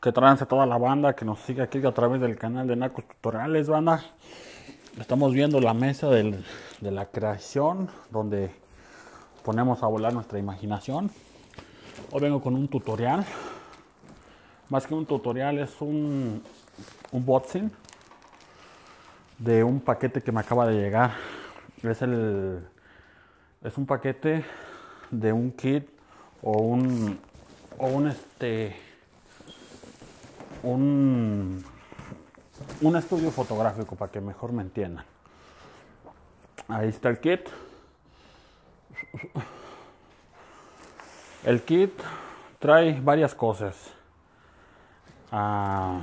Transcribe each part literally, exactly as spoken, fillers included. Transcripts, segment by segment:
Que trance toda la banda que nos sigue aquí a través del canal de Nacos Tutoriales, banda. Estamos viendo la mesa del, de la creación, donde ponemos a volar nuestra imaginación. Hoy vengo con un tutorial. Más que un tutorial, es un un boxing de un paquete que me acaba de llegar. Es el es un paquete de un kit o un o un este un un estudio fotográfico, para que mejor me entiendan. Ahí está el kit. El kit trae varias cosas. Ah,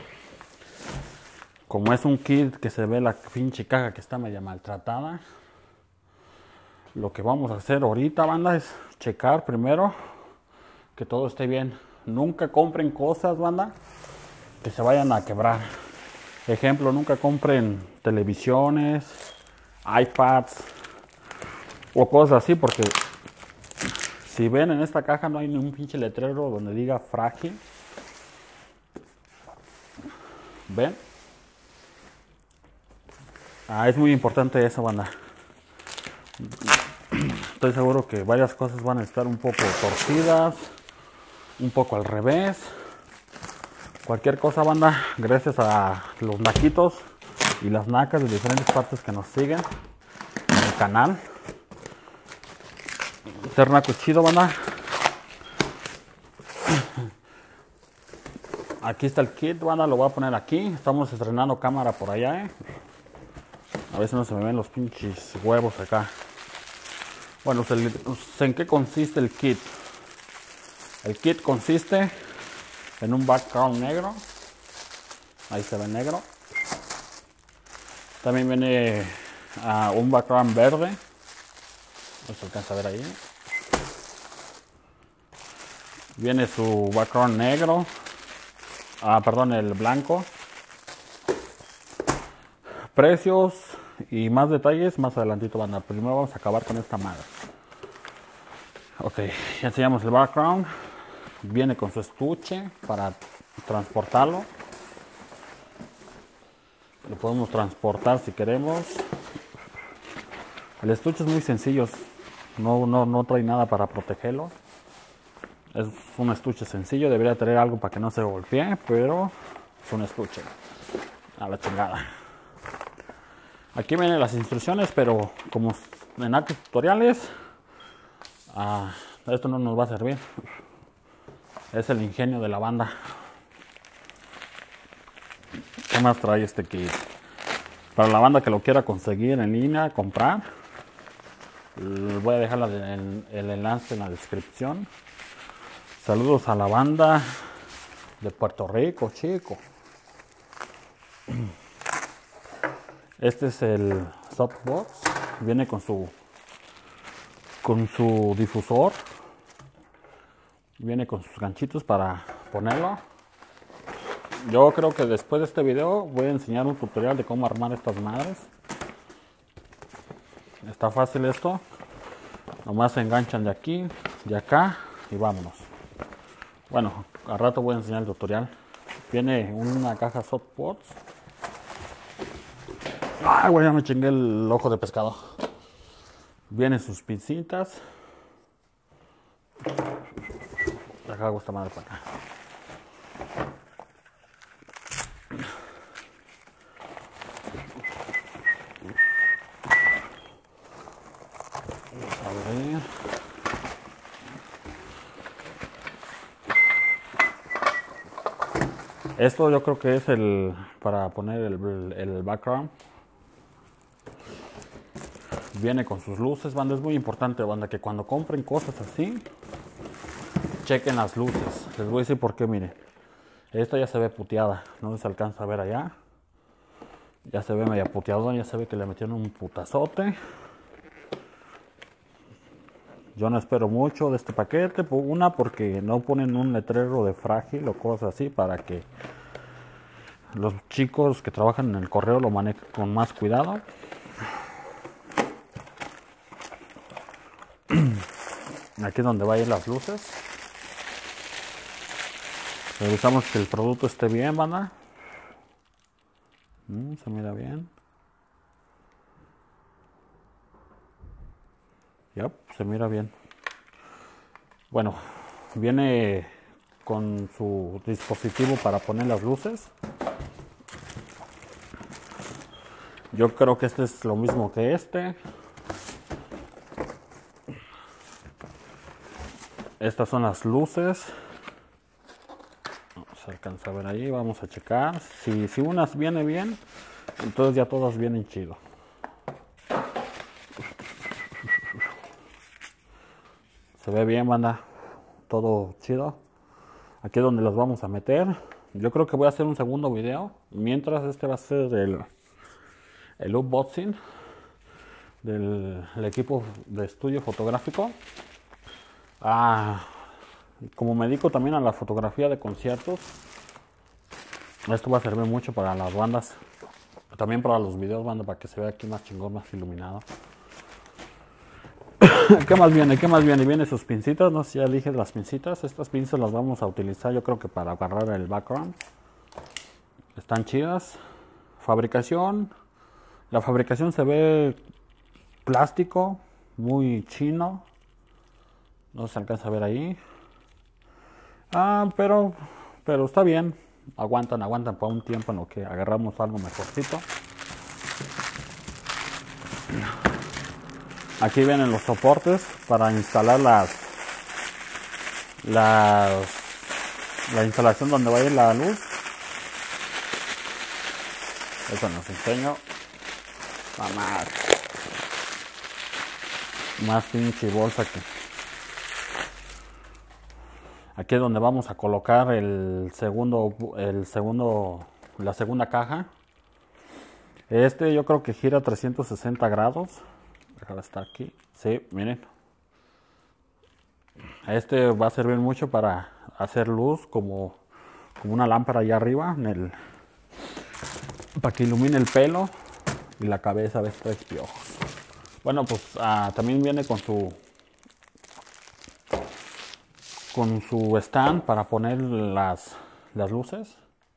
como es un kit que se ve la pinche caja que está media maltratada, lo que vamos a hacer ahorita, banda, es checar primero que todo esté bien. Nunca compren cosas, banda, que se vayan a quebrar. Ejemplo, nunca compren televisiones, iPads o cosas así, porque si ven en esta caja no hay ni un pinche letrero donde diga frágil. ¿Ven? Ah, es muy importante eso, banda. Estoy seguro que varias cosas van a estar un poco torcidas, un poco al revés. Cualquier cosa, banda, gracias a los naquitos y las nacas de diferentes partes que nos siguen en el canal. Ser naco es chido, banda. Aquí está el kit, banda, lo voy a poner aquí. Estamos estrenando cámara por allá, eh. A veces no se me ven los pinches huevos acá. Bueno, ¿en qué consiste el kit? El kit consiste en un background negro. Ahí se ve negro. También viene uh, un background verde. No se alcanza a ver ahí. Viene su background negro. Ah, perdón, el blanco. Precios y más detalles más adelantito, banda. Primero vamos a acabar con esta madre. Ok, ya enseñamos el background. Viene con su estuche para transportarlo. Lo podemos transportar si queremos. El estuche es muy sencillo. No, no, no trae nada para protegerlo. Es un estuche sencillo. Debería tener algo para que no se golpee, pero es un estuche. A la chingada. Aquí vienen las instrucciones, pero como en Nacos Tutoriales, ah, esto no nos va a servir. Es el ingenio de la banda. ¿Qué más trae este kit? Para la banda que lo quiera conseguir en línea, comprar, les voy a dejar la de, el, el enlace en la descripción. Saludos a la banda de Puerto Rico, chico. Este es el softbox. Viene con su con su difusor. Viene con sus ganchitos para ponerlo. Yo creo que después de este video voy a enseñar un tutorial de cómo armar estas madres. Está fácil esto. Nomás se enganchan de aquí, de acá y vámonos. Bueno, al rato voy a enseñar el tutorial. Viene una caja softbox. Ay, güey, ya me chingué el ojo de pescado. Vienen sus pincitas. Acá hago esta madre para acá. Vamos a ver. Esto yo creo que es el para poner el, el background. Viene con sus luces, banda. Es muy importante, banda, que cuando compren cosas así, chequen las luces. Les voy a decir por qué, miren. Esta ya se ve puteada, no se alcanza a ver allá. Ya se ve media puteada, ya se ve que le metieron un putazote. Yo no espero mucho de este paquete. Una, porque no ponen un letrero de frágil o cosas así, para que los chicos que trabajan en el correo lo manejen con más cuidado. Aquí es donde van a ir las luces. Revisamos que el producto esté bien, banda. Mm, se mira bien. Yep, se mira bien. Bueno, viene con su dispositivo para poner las luces. Yo creo que este es lo mismo que este. Estas son las luces. Se alcanza a ver ahí, vamos a checar. Si, si unas viene bien, entonces ya todas vienen chido. Se ve bien, banda. Todo chido. Aquí es donde los vamos a meter. Yo creo que voy a hacer un segundo video. Mientras este va a ser el, el unboxing del el equipo de estudio fotográfico. Ah, como me dedico también a la fotografía de conciertos, esto va a servir mucho para las bandas. También para los videos, banda, para que se vea aquí más chingón, más iluminado. ¿Qué más viene? ¿Qué más viene? Viene sus pincitas, no sé si ya dije las pincitas. Estas pinzas las vamos a utilizar yo creo que para agarrar el background. Están chidas. Fabricación. La fabricación se ve plástico, muy chino. No se alcanza a ver ahí. Ah, pero, pero está bien. Aguantan, aguantan por un tiempo en lo que agarramos algo mejorcito. Aquí vienen los soportes para instalar las, las la instalación donde va a ir la luz. Eso nos enseño. Más, más pinche bolsa aquí. Aquí es donde vamos a colocar el segundo, el segundo, la segunda caja. Este yo creo que gira trescientos sesenta grados. Déjala estar aquí. Sí, miren. Este va a servir mucho para hacer luz como, como una lámpara allá arriba. En el, para que ilumine el pelo y la cabeza de estos piojos. Bueno, pues ah, también viene con su con su stand para poner las, las luces.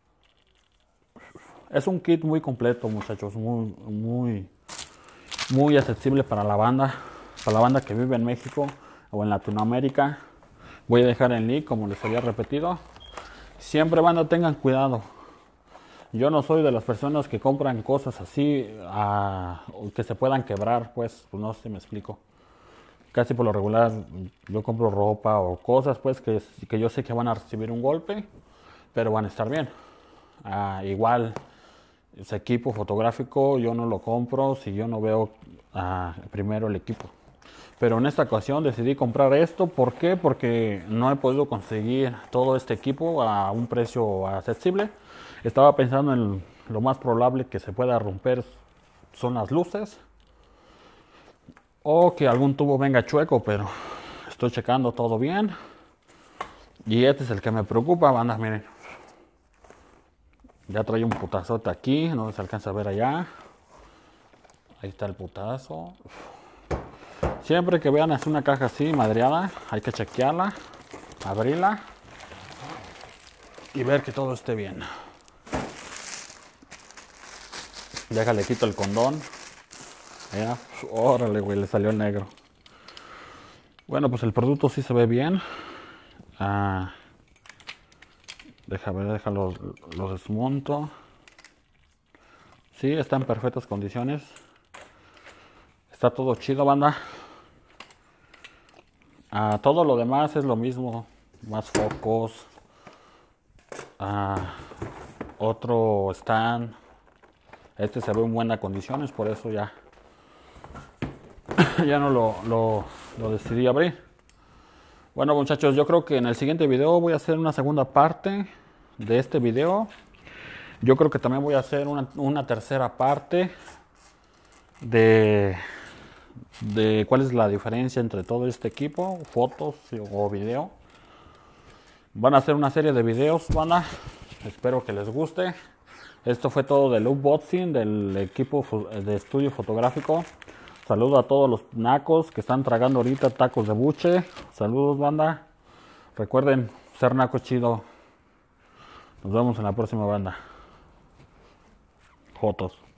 Es un kit muy completo, muchachos, muy, muy, muy accesible para la banda, para la banda que vive en México o en Latinoamérica. Voy a dejar el link, como les había repetido. Siempre, banda, tengan cuidado. Yo no soy de las personas que compran cosas así, uh, que se puedan quebrar, pues, pues no sé si me explico. Casi por lo regular yo compro ropa o cosas pues que, que yo sé que van a recibir un golpe, pero van a estar bien. Uh, igual ese equipo fotográfico yo no lo compro si yo no veo uh, primero el equipo. Pero en esta ocasión decidí comprar esto. ¿Por qué? Porque no he podido conseguir todo este equipo a un precio accesible. Estaba pensando en lo más probable que se pueda romper son las luces. O que algún tubo venga chueco, pero estoy checando todo bien. Y este es el que me preocupa, banda, miren. Ya trae un putazote aquí, no se alcanza a ver allá. Ahí está el putazo. Siempre que vean es una caja así, madreada, hay que chequearla, abrirla y ver que todo esté bien. Déjale, quito el condón. Ya, órale, güey, le salió negro. Bueno, pues el producto sí se ve bien. Ah, deja ver, déjalo, lo desmonto. Sí, está en perfectas condiciones. Está todo chido, banda. Ah, todo lo demás es lo mismo. Más focos. Ah, otro stand. Este se ve en buenas condiciones, por eso ya. ya no lo, lo, lo decidí abrir. Bueno, muchachos, yo creo que en el siguiente video voy a hacer una segunda parte de este video. Yo creo que también voy a hacer una, una tercera parte de, de cuál es la diferencia entre todo este equipo, fotos o video. Van a hacer una serie de videos, van a, espero que les guste. Esto fue todo del unboxing del equipo de estudio fotográfico. Saludo a todos los nacos que están tragando ahorita tacos de buche. Saludos, banda. Recuerden, ser naco chido. Nos vemos en la próxima banda. Jotos.